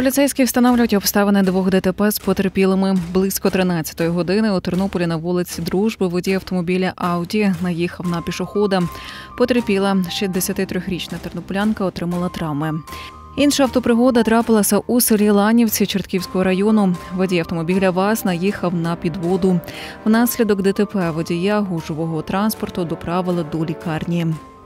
Поліцейські встановлюють обставини двох ДТП з потерпілими. Близько 13-ї години у Тернополі на вулиці Дружби водій автомобіля «Ауді» наїхав на пішохода. Потерпіла 63-річна тернополянка, отримала травми. Інша автопригода трапилася у селі Ланівці Чортківського району. Водій автомобіля ВАЗ наїхав на підводу. Внаслідок ДТП водія гужового транспорту доправили до лікарні.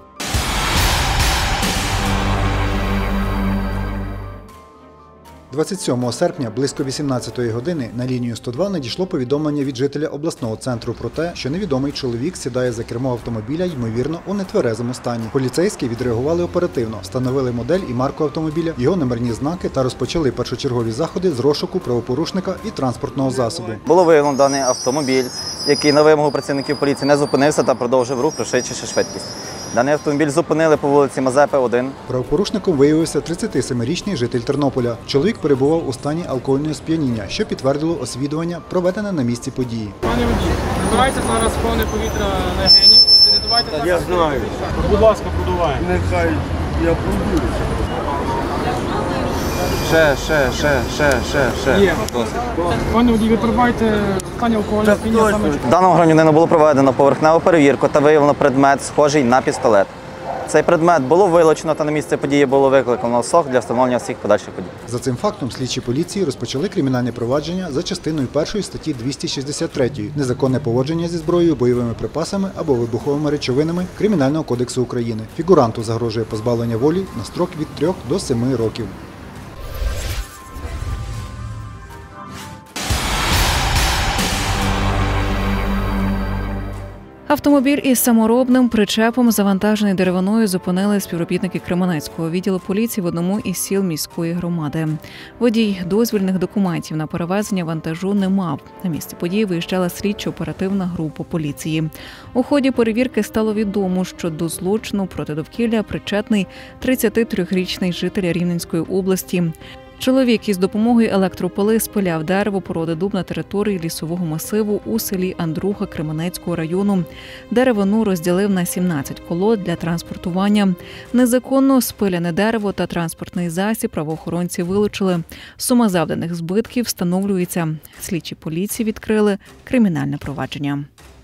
– 27 серпня близько 18-ї години на лінію 102 надійшло повідомлення від жителя обласного центру про те, що невідомий чоловік сідає за кермо автомобіля, ймовірно, у нетверезому стані. Поліцейські відреагували оперативно, встановили модель і марку автомобіля, його номерні знаки та розпочали першочергові заходи з розшуку правопорушника і транспортного засобу. Було виявлено даний автомобіль, який на вимогу працівників поліції не зупинився та продовжив рух, пришвидшивши швидкість. Даний автомобіль зупинили по вулиці Мазепи, 1. Правопорушником виявився 37-річний житель Тернополя. Чоловік перебував у стані алкогольного сп'яніння, що підтвердило освідування, проведене на місці події. Пане водій, продувайте зараз повне повітря легенів. Я знаю. Будь ласка, продувай. Нехай я продуюся. Ще. Є. Пане водій, ви перебуваєте в стані алкогольного сп'яніння. Даному громадянину було проведено поверхневу перевірку та виявлено предмет, схожий на пістолет. Цей предмет було вилучено та на місце події було викликано СОГ для встановлення всіх подальших подій. За цим фактом слідчі поліції розпочали кримінальне провадження за частиною 1 статті 263 «Незаконне поводження зі зброєю, бойовими припасами або вибуховими речовинами» Кримінального кодексу України. Фігуранту загрожує позбавлення волі на строк від 3 до 7 років. Автомобіль із саморобним причепом, завантажений деревиною, зупинили співробітники Кременецького відділу поліції в одному із сіл міської громади. Водій дозвільних документів на перевезення вантажу не мав. На місце події виїжджала слідчо-оперативна група поліції. У ході перевірки стало відомо, що до злочину проти довкілля причетний 33-річний житель Рівненської області. Чоловік із допомогою електропили спиляв дерево породи дуб на території лісового масиву у селі Андруха Кременецького району. Деревину розділив на 17 колод для транспортування. Незаконно спиляне дерево та транспортний засіб правоохоронці вилучили. Сума завданих збитків встановлюється. Слідчі поліції відкрили кримінальне провадження.